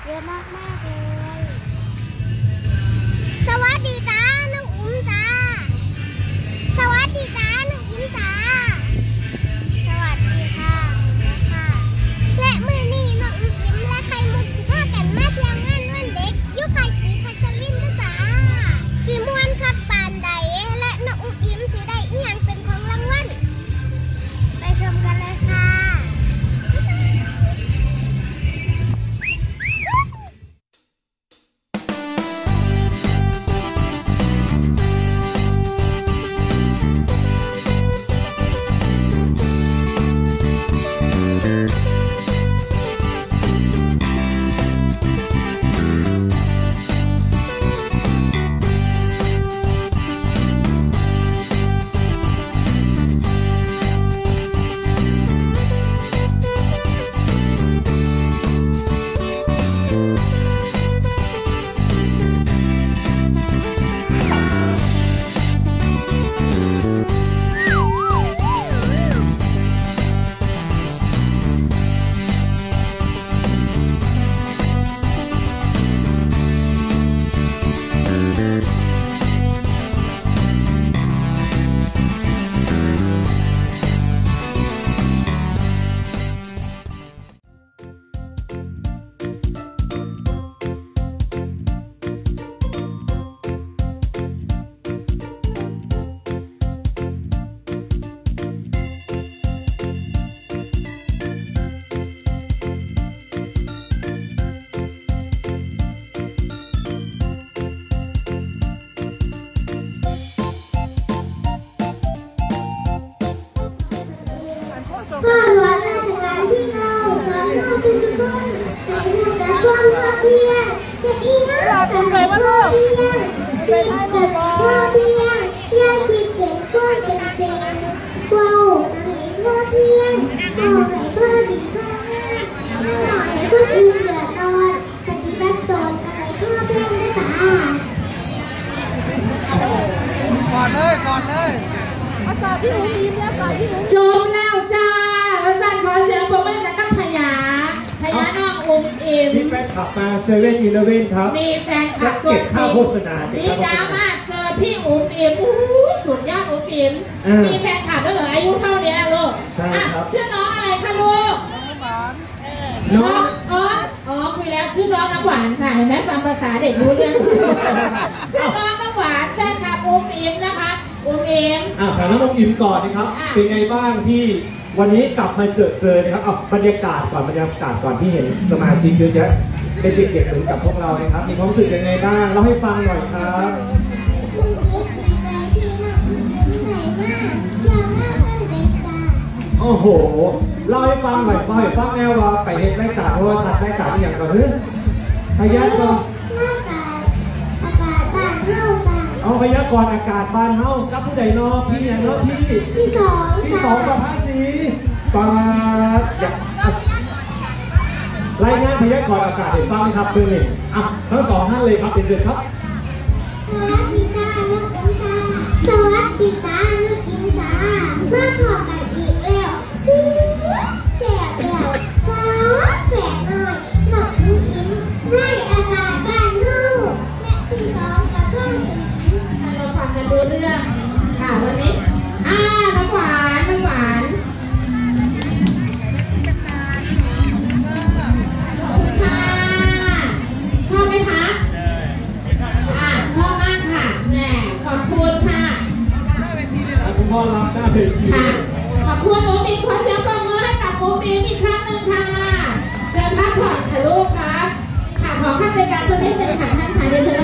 เยอะมากๆเลยสวัสดีจ้าน้องอุ้มจ้าสวัสดีจ้าน้องยิ้มจ้าสวัสดีค่ะนะคะและมือนี้น้องยิ้มและไข่มุกสิพากันมาเที่ยวงานวันเด็กยุคไข่สีพัชรินจ้าสีม่วนคักปานใดและน้องยิ้มสีได้อีหยังเป็นของรางวัลไปชมกันเลยค่ะพ่อหลวงราชการที่9สอนเราทุกคนให้รู้จักความพอเพียงจะอีน่าจะให้พอเพียงคิดแต่พอเพียงอย่าคิดเกินความเป็นจริงว้าวให้พอเพียงเอาให้พอดีพอง่ายไม่หน่อยให้คนอื่นเดือดร้อนปฏิบัติตนอะไรพอเพียงนะจ๊ะก่อนเลยอากาศพี่หนูยิ้มแล้วก่อนพี่หนูจบแล้วจ้าแล้วสั่นขอเสียงปรบมือจากกับพยาน้องอุ้มอิ่มมีแฟนขับมาเซเว่นอีเลฟเว่นครับมีแฟนขับตัวจริงนี่ดราม่าเจอพี่อุ้มอิ่มสุดยอดอุ้มอิ่มมีแฟนขับด้วยเหรออายุเท่านี้ลูกใช่ครับชื่อน้องอะไรคะลูกน้องคุยแล้วชื่อน้องน้ำหวานค่ะเห็นไหมฟังภาษาเด็กรู้เรื่องชื่อน้องน้ำหวานแฟนขับอุ้มอิ่มนะคะอุ้มอิ่มถามน้องอิ่มก่อนนะครับเป็นไงบ้างที่วันนี้กลับมาเจอนะครับบรรยากาศก่อนที่เห็นสมาชิกเยอะแยะเป็นเด็กๆเหมือนกับพวกเรานะครับมีความรู้สึกยังไงบ้างเล่าให้ฟังหน่อยครับโอ้โหเล่าให้ฟังหน่อยแนวว่าไปเห็นรายการว่าตัดรายการอย่างก่อนพยากรณ์อากาศบ้านเฮาเอาพยากรณ์อากาศบ้านเฮากับผู้ใดเนาะพี่อย่างเนาะพี่สองประภาสีปาอยากรายงานพยากรณ์อากาศเห็นบ้างไหมครับเพื่อนหนึ่งทั้งสองท่านเลยครับเชิญครับสวัสดีจ้าน้องอิมจ้าสวัสดีจ้าน้องอิมจ้ามาพบกันอีกแล้วแจกแล้วฟ้าแฝดหน่อยน้องอิมให้อากาศบ้านเฮาและพี่น้องกับเพื่อนเราฟังกันดูเรื่องค่ะวันนี้น้ำหวานค่ะชอบไหมคะชอบมากค่ะแหน่ขอบคุณค่ะคุณพ่อรับได้เลยค่ะขอบคุณหนูมีขอเสียงปรบมือให้กับหนูมีอีกครั้งหนึ่งค่ะเชิญพักผ่อนค่ะลูกครับค่ะขอขั้นในการสักนิดหนึ่งค่ะท่านค่ะเดี๋ยวเชิญ